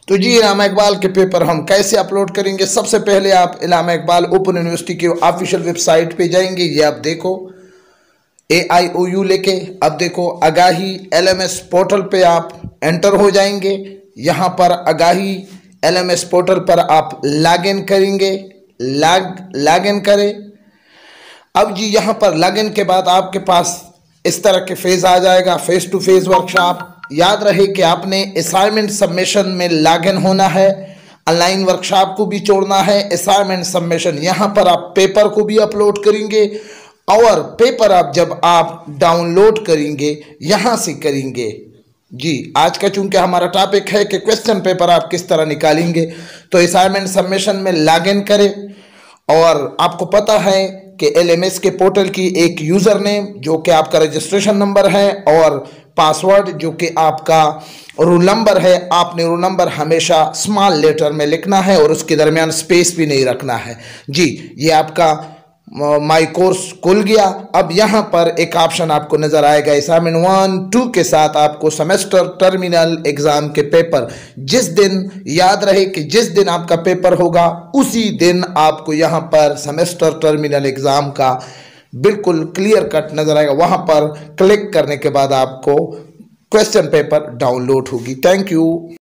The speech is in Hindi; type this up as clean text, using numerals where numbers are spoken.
तो जी इलामा इकबाल के पेपर हम कैसे अपलोड करेंगे। सबसे पहले आप इलामा इकबाल ओपन यूनिवर्सिटी के ऑफिशियल वेबसाइट पे जाएंगे। ये आप देखो AIOU लेके, अब देखो आगाही LMS पोर्टल पे आप एंटर हो जाएंगे। यहाँ पर आगाही LMS पोर्टल पर आप लॉगिन करेंगे। लॉगिन करें। अब जी यहाँ पर लॉगिन के बाद आपके पास इस तरह के फेज आ जाएगा, फेस टू फेस वर्कशॉप। याद रहे कि आपने असाइनमेंट सबमिशन में लॉगिन होना है, ऑनलाइन वर्कशॉप को भी छोड़ना है, असाइनमेंट सबमिशन। यहाँ पर आप पेपर को भी अपलोड करेंगे और पेपर आप जब आप डाउनलोड करेंगे यहाँ से करेंगे। जी आज का चूंकि हमारा टॉपिक है कि क्वेश्चन पेपर आप किस तरह निकालेंगे, तो असाइनमेंट सबमिशन में लॉगिन करें। और आपको पता है कि LMS के पोर्टल की एक यूज़र नेम जो कि आपका रजिस्ट्रेशन नंबर है और पासवर्ड जो कि आपका रोल नंबर है, आपने रोल नंबर हमेशा स्मॉल लेटर में लिखना है और उसके दरमियान स्पेस भी नहीं रखना है। जी ये आपका माई कोर्स खुल गया। अब यहाँ पर एक ऑप्शन आपको नजर आएगा असाइनमेंट 1, 2 के साथ आपको सेमेस्टर टर्मिनल एग्जाम के पेपर। जिस दिन, याद रहे कि जिस दिन आपका पेपर होगा उसी दिन आपको यहाँ पर सेमेस्टर टर्मिनल एग्जाम का बिल्कुल क्लियर कट नजर आएगा। वहां पर क्लिक करने के बाद आपको क्वेश्चन पेपर डाउनलोड होगी। Thank you.